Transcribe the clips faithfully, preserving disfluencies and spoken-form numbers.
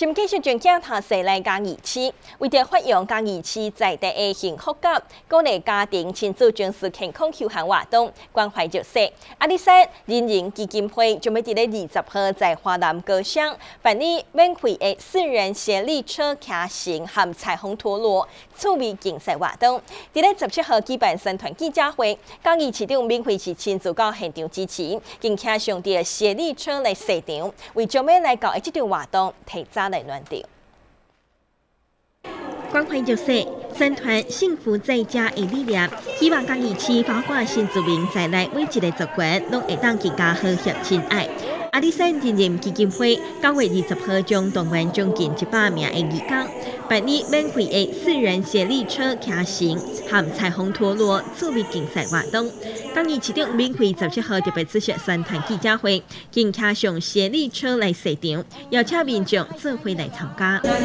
今继续将镜头势来嘉义市，为着发扬嘉义市在地的幸福感，鼓励家庭亲子重视健康休闲活动，关怀弱势。阿里山人人基金会将要伫咧二十号在华南高乡办理免费的四人协力车骑行和彩虹陀螺趣味竞赛活动。伫咧十七号举办社团记者会，嘉义市长免费是亲自到现场支持，并骑上伫协力车来赛场，为将要来搞的这场活动提早来暖场。关怀弱势，社团幸福在家的理念，希望嘉义市包括新住民在内每一个族群，拢会当更加和谐亲爱。阿里山人人基金会九月二十号将动员将近一百名的义工，办理免费的四人协力车骑行和彩虹陀螺趣味竞赛活动。嘉义市长免费十七号特别出席社团记者会，并骑上协力车来赛场，邀请民众做伙来参加。 他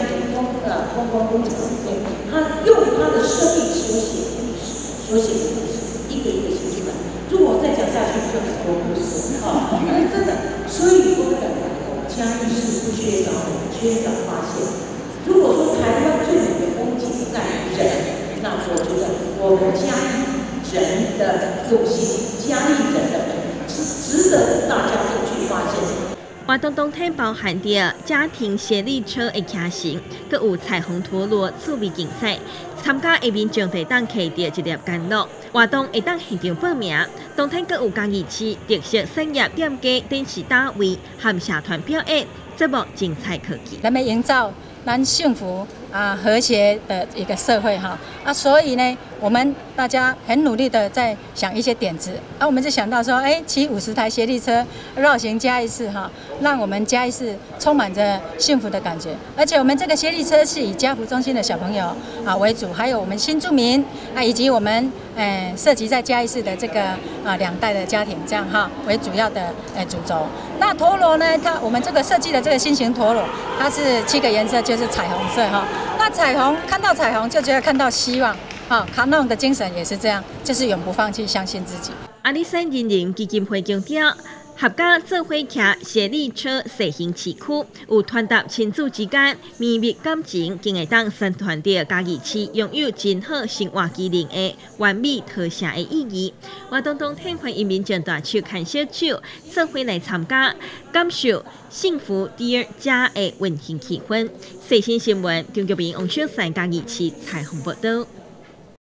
用他的生命所写故事，所写的故事，一个一个写出来。如果再讲下去，就很多故事啊，真的。所以我敢讲，嘉义市不缺少人，缺少发现。如果说台湾最美的风景在于人，那我觉得我们嘉义人的用心，嘉义人的美是值得大家都去发现的。 活动当天包含着家庭协力车的骑行，阁有彩虹陀螺趣味竞赛。参加的民众会当摕到一粒甘露，活动会当现场报名。当天阁有嘉义市特色产业店家电视大位和社团表演，节目精彩可期。 咱们营造咱幸福啊和谐的一个社会哈啊，所以呢，我们大家很努力的在想一些点子，啊，我们就想到说，哎，骑五十台协力车绕行嘉义市哈，让我们嘉义市充满着幸福的感觉。而且我们这个协力车是以家福中心的小朋友啊为主，还有我们新住民啊，以及我们呃涉及在嘉义市的这个啊两代的家庭这样哈为主要的呃主轴。那陀螺呢，它我们这个设计的这个新型陀螺，它是七个颜色，就是彩虹色哈。那彩虹看到彩虹就觉得看到希望。好，卡农的精神也是这样，就是永不放弃，相信自己。 阿里山人人基金会强调，合家做伙骑协力车骑行市区，有传达亲子之间绵密感情，更会当宣传到嘉义市拥有真好生活机能的完美特色的意义。活动当天欢迎民众大手牵小手，做伙来参加，感受幸福第二家的温馨气氛。最新新闻，中国民王小山嘉义市采访报道。